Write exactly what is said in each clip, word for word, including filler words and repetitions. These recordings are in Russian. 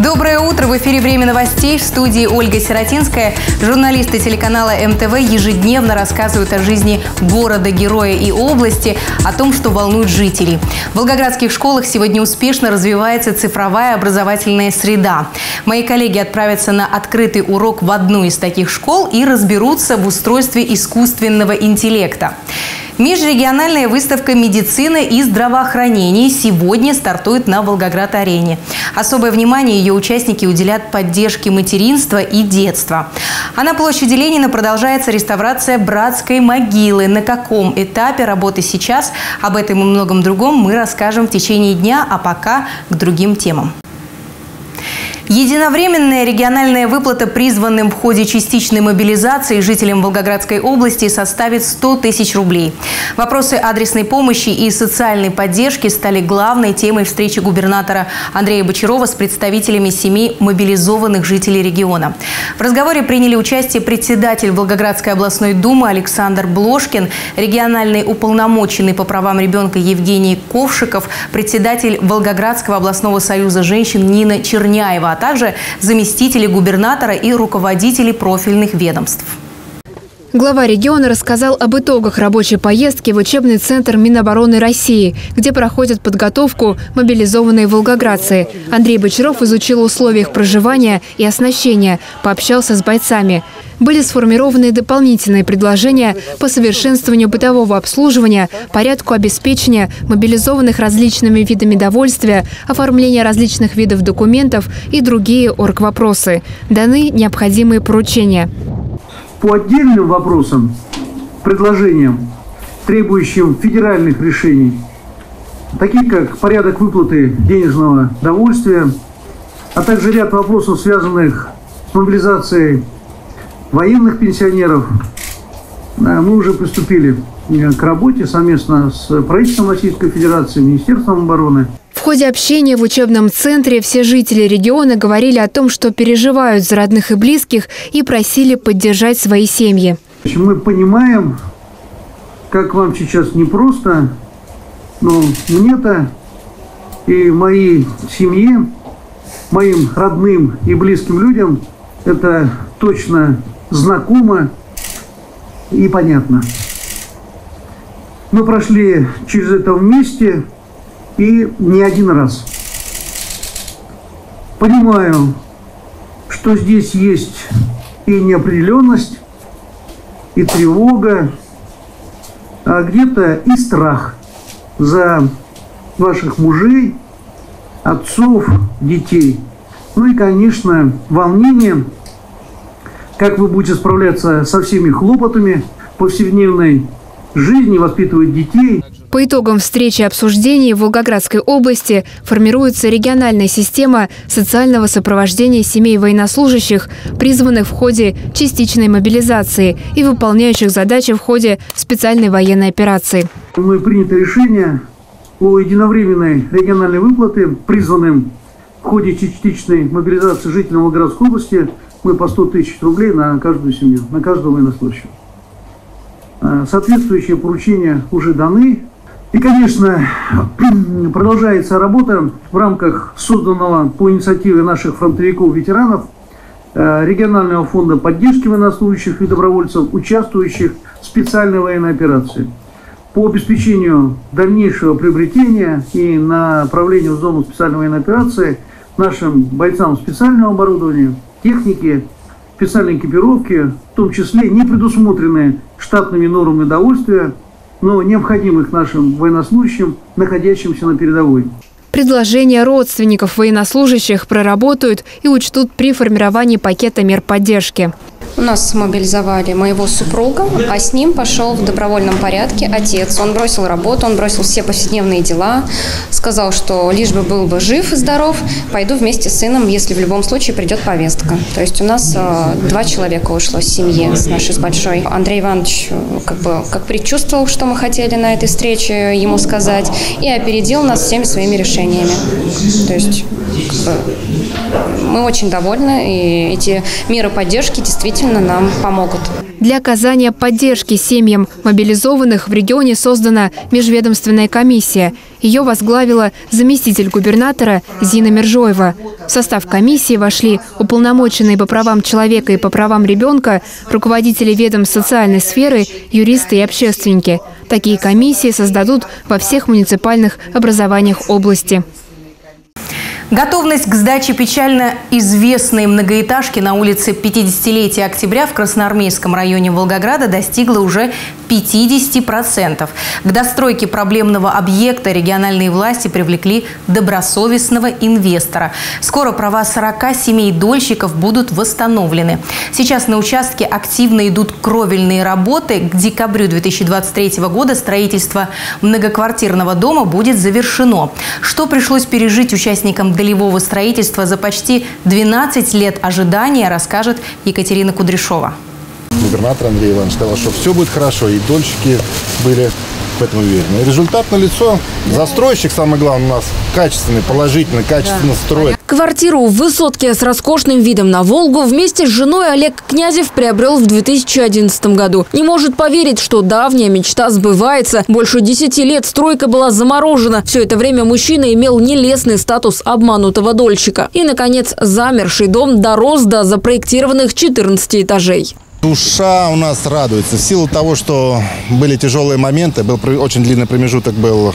Доброе утро! В эфире «Время новостей», в студии Ольга Сиротинская. Журналисты телеканала эм тэ вэ ежедневно рассказывают о жизни города-героя и области, о том, что волнует жителей. В волгоградских школах сегодня успешно развивается цифровая образовательная среда. Мои коллеги отправятся на открытый урок в одну из таких школ и разберутся в устройстве искусственного интеллекта. Межрегиональная выставка «Медицина и здравоохранение» сегодня стартует на Волгоград-арене. Особое внимание ее участники уделят поддержке материнства и детства. А на площади Ленина продолжается реставрация братской могилы. На каком этапе работы сейчас? Об этом и многом другом мы расскажем в течение дня, а пока к другим темам. Единовременная региональная выплата призванным в ходе частичной мобилизации жителям Волгоградской области составит сто тысяч рублей. Вопросы адресной помощи и социальной поддержки стали главной темой встречи губернатора Андрея Бочарова с представителями семей мобилизованных жителей региона. В разговоре приняли участие председатель Волгоградской областной думы Александр Блошкин, региональный уполномоченный по правам ребенка Евгений Ковшиков, председатель Волгоградского областного союза женщин Нина Черняева, а также заместители губернатора и руководители профильных ведомств. Глава региона рассказал об итогах рабочей поездки в учебный центр Минобороны России, где проходят подготовку мобилизованные волгоградцы. Андрей Бочаров изучил условия их проживания и оснащения, пообщался с бойцами. Были сформированы дополнительные предложения по совершенствованию бытового обслуживания, порядку обеспечения мобилизованных различными видами довольствия, оформления различных видов документов и другие оргвопросы. Даны необходимые поручения. По отдельным вопросам, предложениям, требующим федеральных решений, такие как порядок выплаты денежного довольствия, а также ряд вопросов, связанных с мобилизацией военных пенсионеров, мы уже приступили к работе совместно с правительством Российской Федерации, Министерством обороны. В ходе общения в учебном центре все жители региона говорили о том, что переживают за родных и близких, и просили поддержать свои семьи. Мы понимаем, как вам сейчас непросто, но мне-то и моей семье, моим родным и близким людям это точно знакомо и понятно. Мы прошли через это вместе и не один раз. Понимаю, что здесь есть и неопределенность, и тревога, а где-то и страх за ваших мужей, отцов, детей. Ну и, конечно, волнение, как вы будете справляться со всеми хлопотами повседневной жизни, воспитывать детей. По итогам встречи и обсуждений в Волгоградской области формируется региональная система социального сопровождения семей военнослужащих, призванных в ходе частичной мобилизации и выполняющих задачи в ходе специальной военной операции. Мы приняли решение о единовременной региональной выплаты, призванным в ходе частичной мобилизации жителям Волгоградской области. Мы по сто тысяч рублей на каждую семью, на каждого военнослужащего. Соответствующие поручения уже даны. И, конечно, продолжается работа в рамках созданного по инициативе наших фронтовиков-ветеранов регионального фонда поддержки военнослужащих и добровольцев, участвующих в специальной военной операции. По обеспечению дальнейшего приобретения и направления в зону специальной военной операции нашим бойцам специального оборудования, техники, специальной экипировки, в том числе не предусмотренные штатными нормами довольствия, но необходимых нашим военнослужащим, находящимся на передовой. Предложения родственников военнослужащих проработают и учтут при формировании пакета мер поддержки. У нас мобилизовали моего супруга, а с ним пошел в добровольном порядке отец. Он бросил работу, он бросил все повседневные дела, сказал, что лишь бы был бы жив и здоров, пойду вместе с сыном, если в любом случае придет повестка. То есть у нас э, два человека ушло с семьи, с нашей с большой. Андрей Иванович как бы как предчувствовал, что мы хотели на этой встрече ему сказать, и опередил нас всеми своими решениями. То есть как бы, мы очень довольны, и эти меры поддержки действительно нам помогут. Для оказания поддержки семьям мобилизованных в регионе создана межведомственная комиссия. Ее возглавила заместитель губернатора Зина Мержоева. В состав комиссии вошли уполномоченные по правам человека и по правам ребенка, руководители ведомств социальной сферы, юристы и общественники. Такие комиссии создадут во всех муниципальных образованиях области. Готовность к сдаче печально известной многоэтажки на улице пятидесятилетия Октября в Красноармейском районе Волгограда достигла уже пятидесяти процентов. К достройке проблемного объекта региональные власти привлекли добросовестного инвестора. Скоро права сорока семей дольщиков будут восстановлены. Сейчас на участке активно идут кровельные работы. К декабрю две тысячи двадцать третьего года строительство многоквартирного дома будет завершено. Что пришлось пережить участникам долевого строительства за почти двенадцать лет ожидания, расскажет Екатерина Кудряшова. Губернатор Андрей Иванович сказал, что все будет хорошо, и дольщики были в этом уверены. Результат налицо. Застройщик, самое главное, у нас качественный, положительный, качественно строит. Квартиру в высотке с роскошным видом на Волгу вместе с женой Олег Князев приобрел в две тысячи одиннадцатом году. Не может поверить, что давняя мечта сбывается. Больше десяти лет стройка была заморожена. Все это время мужчина имел нелестный статус обманутого дольщика. И, наконец, замерший дом дорос до запроектированных четырнадцати этажей. Душа у нас радуется в силу того, что были тяжелые моменты, был очень длинный промежуток, был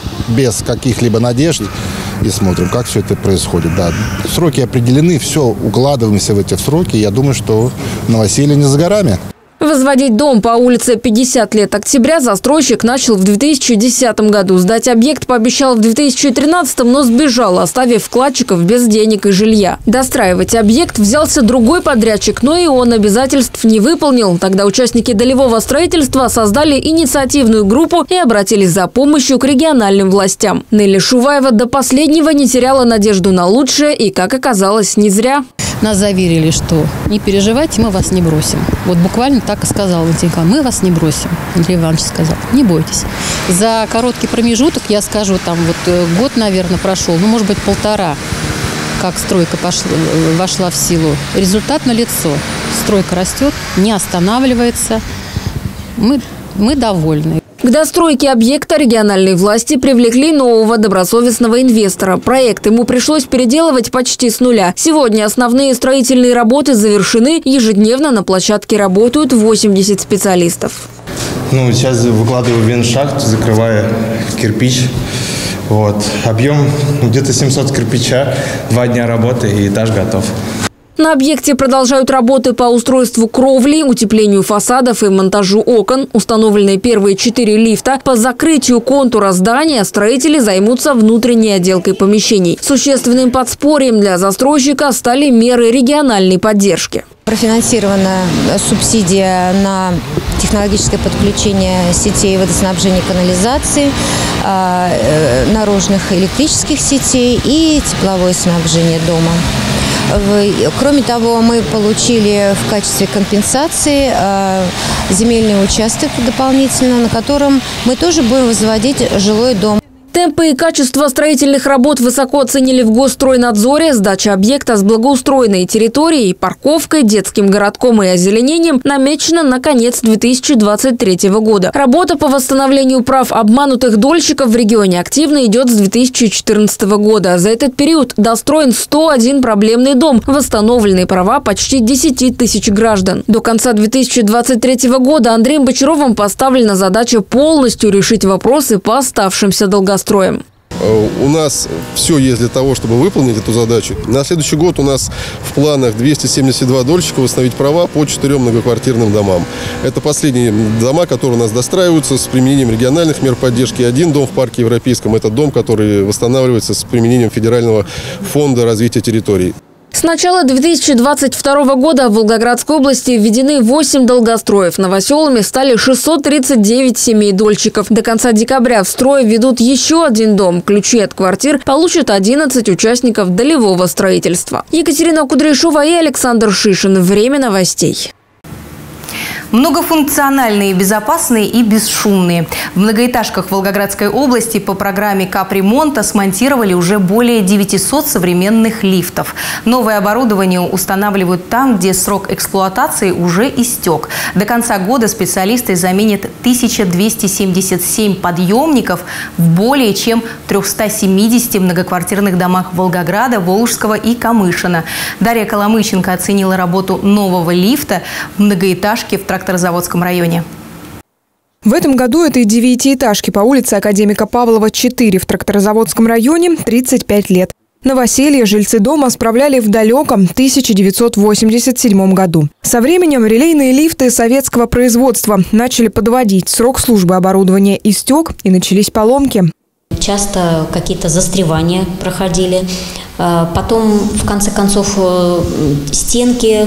без каких-либо надежд. И смотрим, как все это происходит. Да, сроки определены, все, укладываемся в эти сроки. Я думаю, что новоселье не за горами. Возводить дом по улице пятьдесят лет Октября застройщик начал в две тысячи десятом году. Сдать объект пообещал в две тысячи тринадцатом, но сбежал, оставив вкладчиков без денег и жилья. Достраивать объект взялся другой подрядчик, но и он обязательств не выполнил. Тогда участники долевого строительства создали инициативную группу и обратились за помощью к региональным властям. Нелли Шуваева до последнего не теряла надежду на лучшее и, как оказалось, не зря. Нас заверили, что не переживайте, мы вас не бросим. Вот буквально так и сказал Валентин Николаевич, мы вас не бросим. Андрей Иванович сказал, не бойтесь. За короткий промежуток, я скажу, там вот год, наверное, прошел, ну, может быть, полтора, как стройка пошла, вошла в силу. Результат налицо. Стройка растет, не останавливается. Мы, мы довольны. К достройке объекта региональные власти привлекли нового добросовестного инвестора. Проект ему пришлось переделывать почти с нуля. Сегодня основные строительные работы завершены. Ежедневно на площадке работают восемьдесят специалистов. Ну, сейчас выкладываю веншахт, закрывая кирпич. Вот. Объем где-то семьсот кирпича, два дня работы и этаж готов. На объекте продолжают работы по устройству кровли, утеплению фасадов и монтажу окон. Установлены первые четыре лифта. По закрытию контура здания строители займутся внутренней отделкой помещений. Существенным подспорьем для застройщика стали меры региональной поддержки. Профинансирована субсидия на технологическое подключение сетей водоснабжения и канализации, наружных электрических сетей и тепловое снабжение дома. Кроме того, мы получили в качестве компенсации земельный участок дополнительно, на котором мы тоже будем возводить жилой дом. Темпы и качество строительных работ высоко оценили в Госстройнадзоре. Сдача объекта с благоустроенной территорией, парковкой, детским городком и озеленением намечена на конец две тысячи двадцать третьего года. Работа по восстановлению прав обманутых дольщиков в регионе активно идет с две тысячи четырнадцатого года. За этот период достроен сто один проблемный дом, восстановлены права почти десяти тысяч граждан. До конца две тысячи двадцать третьего года Андреем Бочаровым поставлена задача полностью решить вопросы по оставшимся долгостроям. У нас все есть для того, чтобы выполнить эту задачу. На следующий год у нас в планах двести семьдесят два дольщика восстановить права по четырем многоквартирным домам. Это последние дома, которые у нас достраиваются с применением региональных мер поддержки. Один дом в парке Европейском – это дом, который восстанавливается с применением Федерального фонда развития территорий. С начала две тысячи двадцать второго года в Волгоградской области введены восемь долгостроев. Новоселами стали шестьсот тридцать девять семей дольщиков. До конца декабря в строй введут еще один дом. Ключи от квартир получат одиннадцать участников долевого строительства. Екатерина Кудряшова и Александр Шишин. Время новостей. Многофункциональные, безопасные и бесшумные. В многоэтажках Волгоградской области по программе капремонта смонтировали уже более девятисот современных лифтов. Новое оборудование устанавливают там, где срок эксплуатации уже истек. До конца года специалисты заменят тысячу двести семьдесят семь подъемников в более чем трёхстах семидесяти многоквартирных домах Волгограда, Волжского и Камышина. Дарья Коломыченко оценила работу нового лифта в многоэтажке в Тракторозаводском районе. В этом году этой девятиэтажке по улице Академика Павлова, четыре в Тракторозаводском районе тридцать пять лет. Новоселье жильцы дома справляли в далеком тысяча девятьсот восемьдесят седьмом году. Со временем релейные лифты советского производства начали подводить. Срок службы оборудования истек и начались поломки. Часто какие-то застревания проходили. Потом, в конце концов, стенки,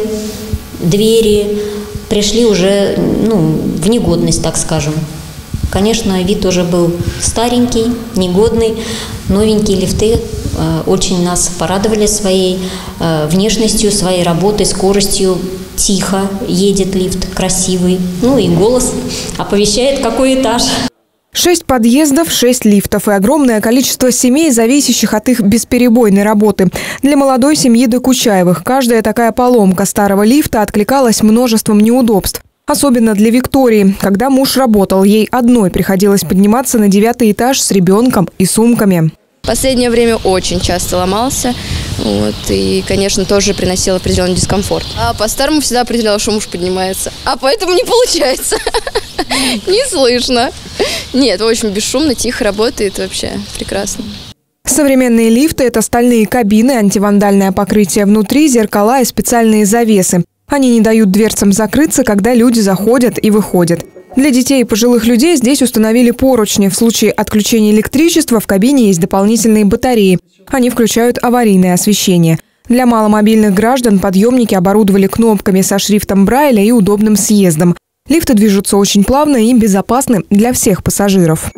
двери пришли уже ну, в негодность, так скажем. Конечно, вид уже был старенький, негодный. Новенькие лифты э, очень нас порадовали своей э, внешностью, своей работой, скоростью. Тихо едет лифт, красивый. Ну и голос оповещает, какой этаж. Шесть подъездов, шесть лифтов и огромное количество семей, зависящих от их бесперебойной работы. Для молодой семьи Докучаевых каждая такая поломка старого лифта откликалась множеством неудобств. Особенно для Виктории. Когда муж работал, ей одной приходилось подниматься на девятый этаж с ребенком и сумками. В последнее время очень часто ломался. Вот, и, конечно, тоже приносил определенный дискомфорт. А по-старому всегда определяла, что муж поднимается. А поэтому не получается. Не слышно. Нет, очень бесшумно, тихо работает, вообще прекрасно. Современные лифты – это стальные кабины, антивандальное покрытие внутри, зеркала и специальные завесы. Они не дают дверцам закрыться, когда люди заходят и выходят. Для детей и пожилых людей здесь установили поручни. В случае отключения электричества в кабине есть дополнительные батареи. Они включают аварийное освещение. Для маломобильных граждан подъемники оборудовали кнопками со шрифтом Брайля и удобным съездом. Лифты движутся очень плавно и безопасны для всех пассажиров.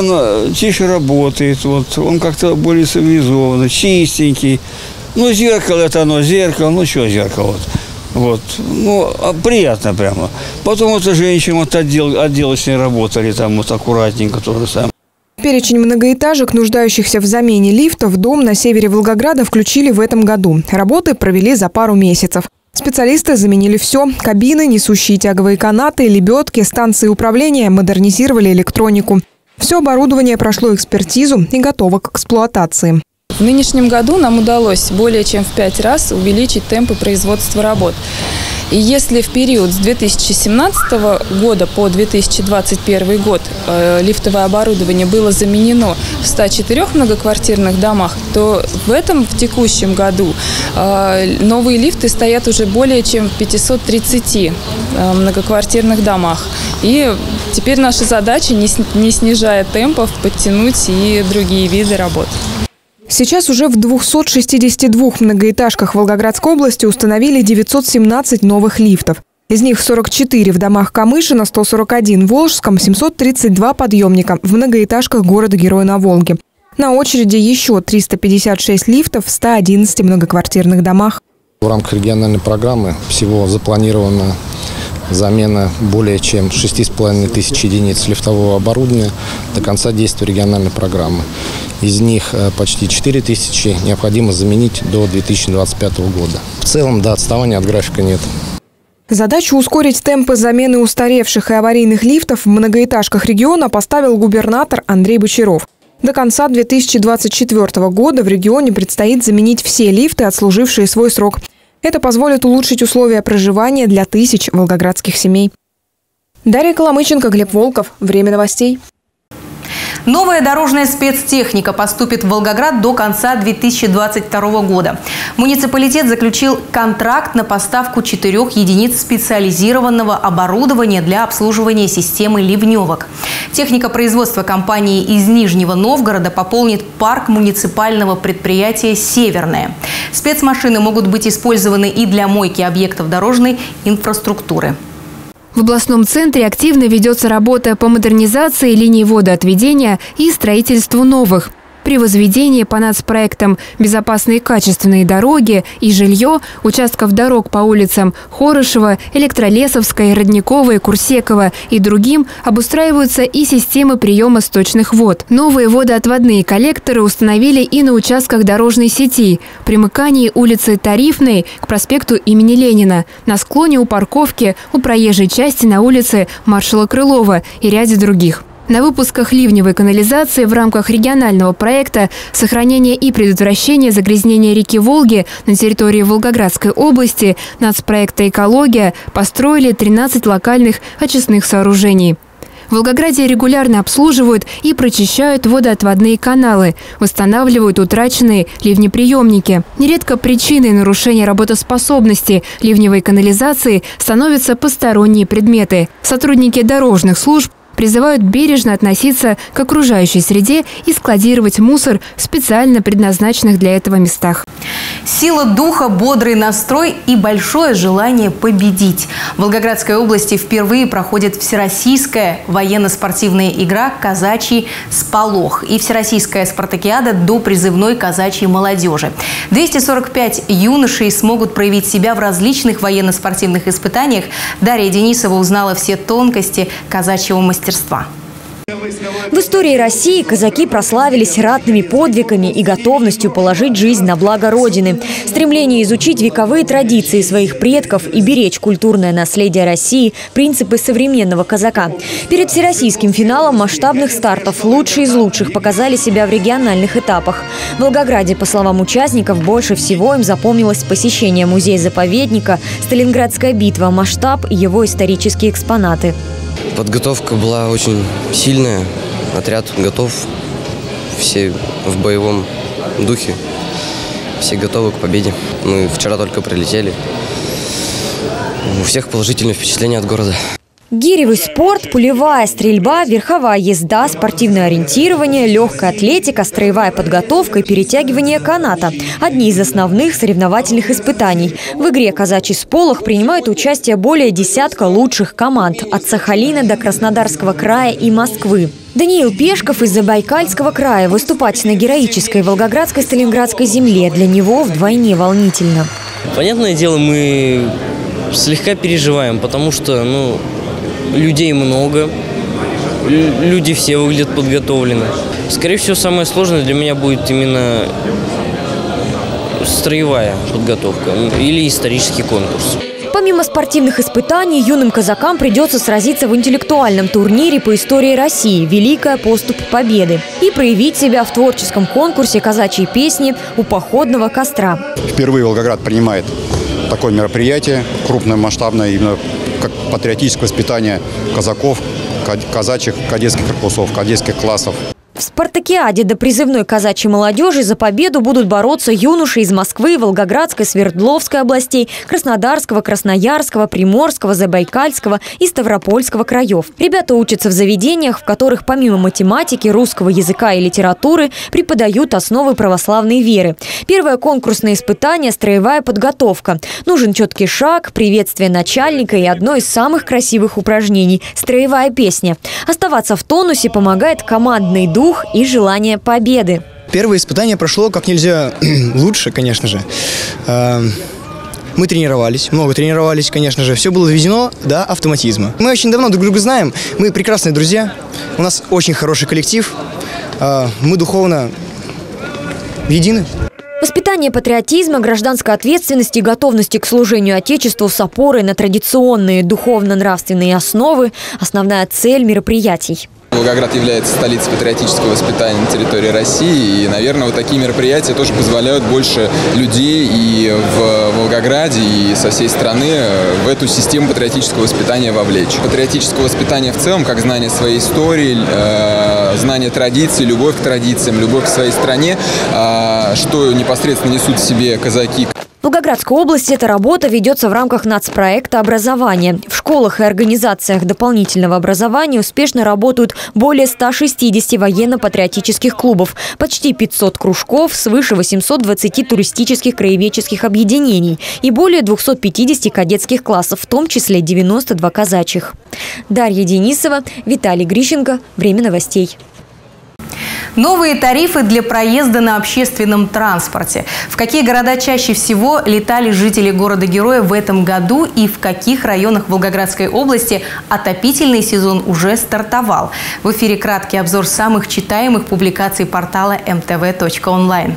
Он тише работает, вот, он как-то более цивилизованный, чистенький. Ну, зеркало это оно, зеркало, ну что зеркало. Вот. Вот. Ну, приятно прямо. Потом вот женщины вот отдел, отделочные работали, там вот аккуратненько то же самое. Перечень многоэтажек, нуждающихся в замене лифта, в дом на севере Волгограда включили в этом году. Работы провели за пару месяцев. Специалисты заменили все – кабины, несущие тяговые канаты, лебедки, станции управления, модернизировали электронику. Все оборудование прошло экспертизу и готово к эксплуатации. В нынешнем году нам удалось более чем в пять раз увеличить темпы производства работ. И если в период с две тысячи семнадцатого года по две тысячи двадцать первый год э, лифтовое оборудование было заменено в ста четырёх многоквартирных домах, то в этом, в текущем году, э, новые лифты стоят уже более чем в пятистах тридцати э, многоквартирных домах. И теперь наша задача, не, не снижая темпов, подтянуть и другие виды работ. Сейчас уже в двухстах шестидесяти двух многоэтажках Волгоградской области установили девятьсот семнадцать новых лифтов. Из них сорок четыре в домах Камышина, сто сорок один в Волжском, семьсот тридцать два подъемника в многоэтажках города-героя на Волге. На очереди еще триста пятьдесят шесть лифтов в ста одиннадцати многоквартирных домах. В рамках региональной программы всего запланировано замена более чем шести с половиной тысяч единиц лифтового оборудования до конца действия региональной программы. Из них почти четыре тысячи необходимо заменить до две тысячи двадцать пятого года. В целом, да, отставания от графика нет. Задачу ускорить темпы замены устаревших и аварийных лифтов в многоэтажках региона поставил губернатор Андрей Бочаров. До конца две тысячи двадцать четвёртого года в регионе предстоит заменить все лифты, отслужившие свой срок. Это позволит улучшить условия проживания для тысяч волгоградских семей. Дарья Коломыченко, Глеб Волков. Время новостей. Новая дорожная спецтехника поступит в Волгоград до конца две тысячи двадцать второго года. Муниципалитет заключил контракт на поставку четырех единиц специализированного оборудования для обслуживания системы ливневок. Техника производства компании из Нижнего Новгорода пополнит парк муниципального предприятия «Северное». Спецмашины могут быть использованы и для мойки объектов дорожной инфраструктуры. В областном центре активно ведется работа по модернизации линий водоотведения и строительству новых. При возведении по нацпроектам «Безопасные и качественные дороги» и жилье участков дорог по улицам Хорошева, Электролесовской, Родниковой, Курсекова и другим обустраиваются и системы приема сточных вод. Новые водоотводные коллекторы установили и на участках дорожной сети, примыкании улицы Тарифной к проспекту имени Ленина, на склоне у парковки, у проезжей части на улице Маршала Крылова и ряде других. На выпусках ливневой канализации в рамках регионального проекта «Сохранение и предотвращение загрязнения реки Волги» на территории Волгоградской области нацпроекта «Экология» построили тринадцать локальных очистных сооружений. В Волгограде регулярно обслуживают и прочищают водоотводные каналы, восстанавливают утраченные ливнеприемники. Нередко причиной нарушения работоспособности ливневой канализации становятся посторонние предметы. Сотрудники дорожных служб призывают бережно относиться к окружающей среде и складировать мусор в специально предназначенных для этого местах. Сила духа, бодрый настрой и большое желание победить. В Волгоградской области впервые проходит всероссийская военно-спортивная игра «Казачий сполох» и всероссийская спартакиада до призывной казачьей молодежи. двести сорок пять юношей смогут проявить себя в различных военно-спортивных испытаниях. Дарья Денисова узнала все тонкости казачьего мастерства. В истории России казаки прославились ратными подвигами и готовностью положить жизнь на благо Родины. Стремление изучить вековые традиции своих предков и беречь культурное наследие России – принципы современного казака. Перед всероссийским финалом масштабных стартов лучшие из лучших показали себя в региональных этапах. В Волгограде, по словам участников, больше всего им запомнилось посещение музея-заповедника, Сталинградская битва, масштаб и его исторические экспонаты. Подготовка была очень сильная, отряд готов, все в боевом духе, все готовы к победе. Мы вчера только прилетели, у всех положительные впечатления от города. Гиревый спорт, пулевая стрельба, верховая езда, спортивное ориентирование, легкая атлетика, строевая подготовка и перетягивание каната – одни из основных соревновательных испытаний. В игре «Казачий сполох» принимают участие более десятка лучших команд – от Сахалина до Краснодарского края и Москвы. Даниил Пешков из Забайкальского края. Выступать на героической волгоградской сталинградской земле для него вдвойне волнительно. Понятное дело, мы слегка переживаем, потому что, ну, людей много, люди все выглядят подготовлены. Скорее всего, самое сложное для меня будет именно строевая подготовка или исторический конкурс. Помимо спортивных испытаний, юным казакам придется сразиться в интеллектуальном турнире по истории России «Великая поступь победы» и проявить себя в творческом конкурсе казачьей песни «У походного костра». Впервые Волгоград принимает такое мероприятие, крупное, масштабное, именно как патриотическое воспитание казаков, казачьих, кадетских корпусов, кадетских классов. В спартакиаде до призывной казачьей молодежи за победу будут бороться юноши из Москвы, Волгоградской, Свердловской областей, Краснодарского, Красноярского, Приморского, Забайкальского и Ставропольского краев. Ребята учатся в заведениях, в которых помимо математики, русского языка и литературы преподают основы православной веры. Первое конкурсное испытание – строевая подготовка. Нужен четкий шаг, приветствие начальника и одно из самых красивых упражнений – строевая песня. Оставаться в тонусе помогает командный дух и желание победы. Первое испытание прошло как нельзя лучше, конечно же. Мы тренировались, много тренировались, конечно же. Все было доведено до автоматизма. Мы очень давно друг друга знаем, мы прекрасные друзья, у нас очень хороший коллектив, мы духовно едины. Воспитание патриотизма, гражданской ответственности и готовности к служению Отечеству с опорой на традиционные духовно-нравственные основы – основная цель мероприятий. Волгоград является столицей патриотического воспитания на территории России, и, наверное, вот такие мероприятия тоже позволяют больше людей и в Волгограде, и со всей страны в эту систему патриотического воспитания вовлечь. Патриотического воспитания в целом, как знание своей истории, э, знание традиций, любовь к традициям, любовь к своей стране, э, что непосредственно несут в себе казаки. В Волгоградской области эта работа ведется в рамках нацпроекта образования. В школах и организациях дополнительного образования успешно работают более ста шестидесяти военно-патриотических клубов, почти пятьсот кружков, свыше восьмисот двадцати туристических краеведческих объединений и более двухсот пятидесяти кадетских классов, в том числе девяноста два казачьих. Дарья Денисова, Виталий Грищенко. Время новостей. Новые тарифы для проезда на общественном транспорте. В какие города чаще всего летали жители города-героя в этом году и в каких районах Волгоградской области отопительный сезон уже стартовал? В эфире краткий обзор самых читаемых публикаций портала эм тэ вэ точка онлайн.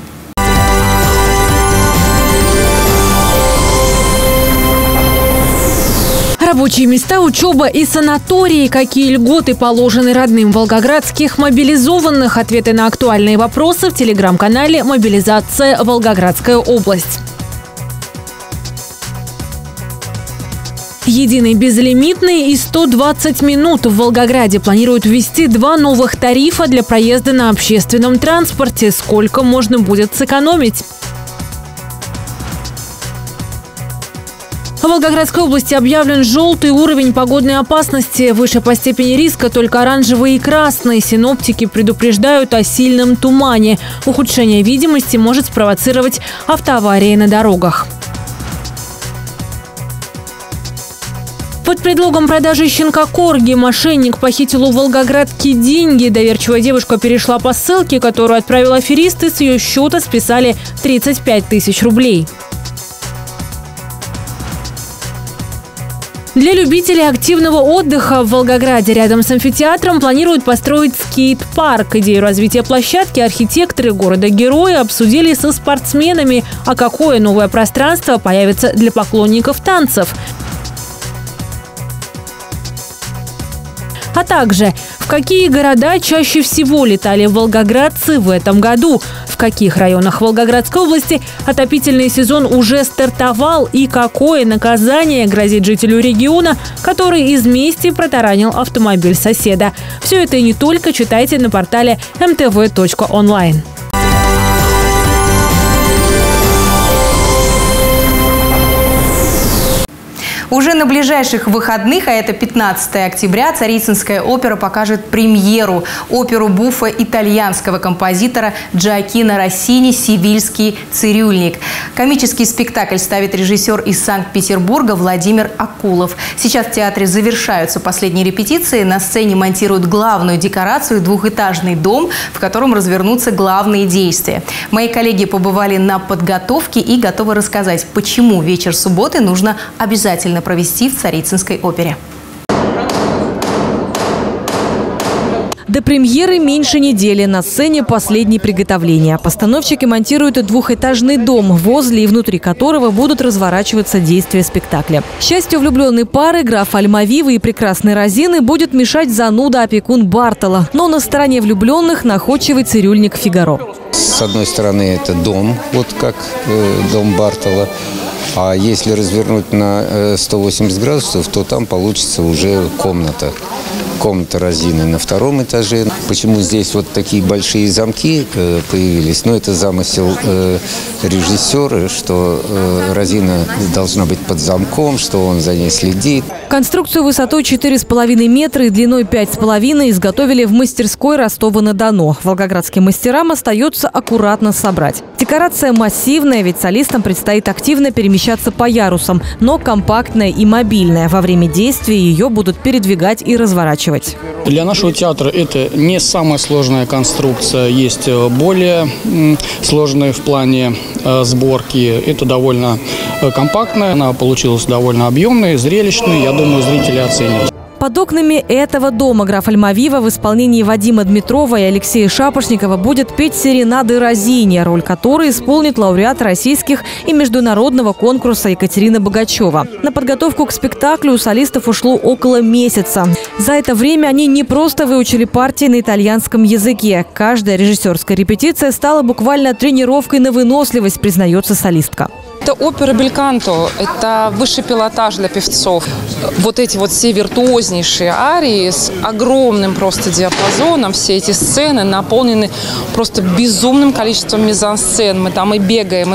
Рабочие места, учеба и санатории. Какие льготы положены родным волгоградских мобилизованных? Ответы на актуальные вопросы в телеграм-канале «Мобилизация. Волгоградская область». Единый безлимитный и сто двадцать минут. В Волгограде планируют ввести два новых тарифа для проезда на общественном транспорте. Сколько можно будет сэкономить? В Волгоградской области объявлен желтый уровень погодной опасности. Выше по степени риска только оранжевый и красный. Синоптики предупреждают о сильном тумане. Ухудшение видимости может спровоцировать автоаварии на дорогах. Под предлогом продажи щенка корги мошенник похитил у волгоградки деньги. Доверчивая девушка перешла по ссылке, которую отправил аферист, и с ее счета списали тридцать пять тысяч рублей. Для любителей активного отдыха в Волгограде рядом с амфитеатром планируют построить скейт-парк. Идею развития площадки архитекторы города-героя обсудили со спортсменами. А какое новое пространство появится для поклонников танцев? А также, в какие города чаще всего летали волгоградцы в этом году? В каких районах Волгоградской области отопительный сезон уже стартовал? И какое наказание грозит жителю региона, который из мести протаранил автомобиль соседа? Все это и не только читайте на портале эм тэ вэ точка онлайн. Уже на ближайших выходных, а это пятнадцатое октября, Царицынская опера покажет премьеру – оперу буффа итальянского композитора Джоаккино Россини «Севильский цирюльник». Комический спектакль ставит режиссер из Санкт-Петербурга Владимир Акулов. Сейчас в театре завершаются последние репетиции. На сцене монтируют главную декорацию – двухэтажный дом, в котором развернутся главные действия. Мои коллеги побывали на подготовке и готовы рассказать, почему вечер субботы нужно обязательно провести в Царицынской опере. До премьеры меньше недели. На сцене последние приготовления. Постановщики монтируют двухэтажный дом, возле и внутри которого будут разворачиваться действия спектакля. Счастью влюбленной пары граф Альмавивы и прекрасной Розины будет мешать зануда-опекун Бартоло. Но на стороне влюбленных находчивый цирюльник Фигаро. С одной стороны, это дом, вот как э, дом Бартоло. А если развернуть на сто восемьдесят градусов, то там получится уже комната. Комната Розины на втором этаже. Почему здесь вот такие большие замки э, появились? Ну, это замысел э, режиссера, что э, Розина должна быть под замком, что он за ней следит. Конструкцию высотой четыре с половиной метра и длиной пять с половиной изготовили в мастерской Ростова-на-Дону. Волгоградским мастерам остается аккуратно собрать. Декорация массивная, ведь солистам предстоит активно перемещаться по ярусам, но компактная и мобильная. Во время действия ее будут передвигать и разворачивать. Для нашего театра это не самая сложная конструкция. Есть более сложные в плане сборки. Это довольно компактная. Она получилась довольно объемной, зрелищной. Я думаю, зрители оценят. Под окнами этого дома граф Альмавива в исполнении Вадима Дмитрова и Алексея Шапошникова будет петь серенады Розине, роль которой исполнит лауреат российских и международного конкурса Екатерина Богачева. На подготовку к спектаклю у солистов ушло около месяца. За это время они не просто выучили партии на итальянском языке. Каждая режиссерская репетиция стала буквально тренировкой на выносливость, признается солистка. Это опера бельканто, это высший пилотаж для певцов. Вот эти вот все виртуознейшие арии с огромным просто диапазоном, все эти сцены наполнены просто безумным количеством мизансцен. Мы там и бегаем, и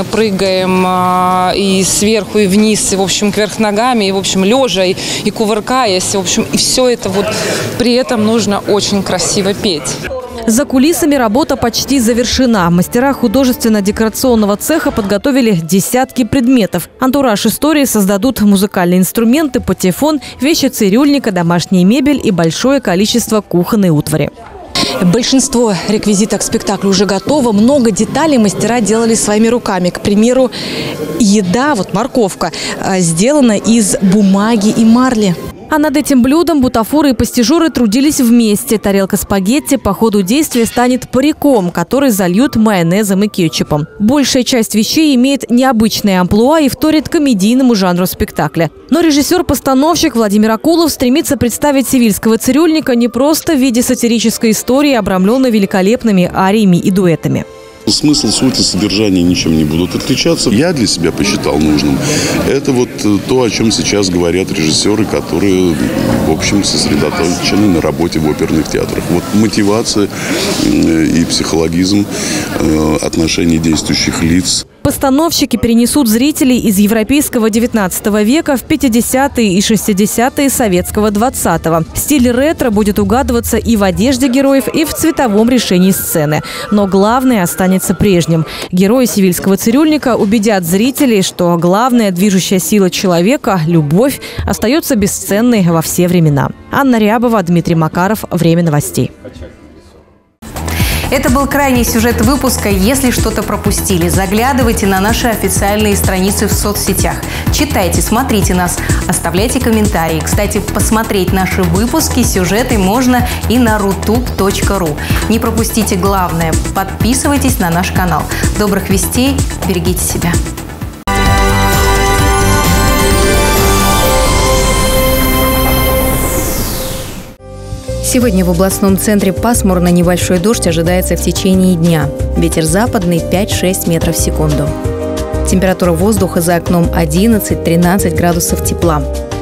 прыгаем, и сверху, и вниз, и, в общем, кверх ногами, и, в общем, лежа, и, и кувыркаясь, и, в общем, и все это вот при этом нужно очень красиво петь. За кулисами работа почти завершена. Мастера художественно-декорационного цеха подготовили десятки предметов. Антураж истории создадут музыкальные инструменты, патефон, вещи цирюльника, домашняя мебель и большое количество кухонной утвари. Большинство реквизита к спектаклю уже готово. Много деталей мастера делали своими руками. К примеру, еда, вот морковка, сделана из бумаги и марли. А над этим блюдом бутафоры и пастижуры трудились вместе. Тарелка спагетти по ходу действия станет париком, который зальют майонезом и кетчупом. Большая часть вещей имеет необычное амплуа и вторит комедийному жанру спектакля. Но режиссер-постановщик Владимир Акулов стремится представить «Севильского цирюльника» не просто в виде сатирической истории, обрамленной великолепными ариями и дуэтами. Смысл, суть и содержание ничем не будут отличаться. Я для себя посчитал нужным. Это вот то, о чем сейчас говорят режиссеры, которые, в общем, сосредоточены на работе в оперных театрах. Вот мотивация и психологизм отношений действующих лиц. Постановщики перенесут зрителей из европейского девятнадцатого века в пятидесятые и шестидесятые советского двадцатого. Стиль ретро будет угадываться и в одежде героев, и в цветовом решении сцены. Но главное останется прежним. Герои «Севильского цирюльника» убедят зрителей, что главная движущая сила человека – любовь – остается бесценной во все времена. Анна Рябова, Дмитрий Макаров. Время новостей. Это был крайний сюжет выпуска. Если что-то пропустили, заглядывайте на наши официальные страницы в соцсетях. Читайте, смотрите нас, оставляйте комментарии. Кстати, посмотреть наши выпуски, сюжеты можно и на рутуб точка ру. Не пропустите главное. Подписывайтесь на наш канал. Добрых вестей, берегите себя. Сегодня в областном центре пасмурно, небольшой дождь ожидается в течение дня. Ветер западный пять-шесть метров в секунду. Температура воздуха за окном одиннадцать-тринадцать градусов тепла.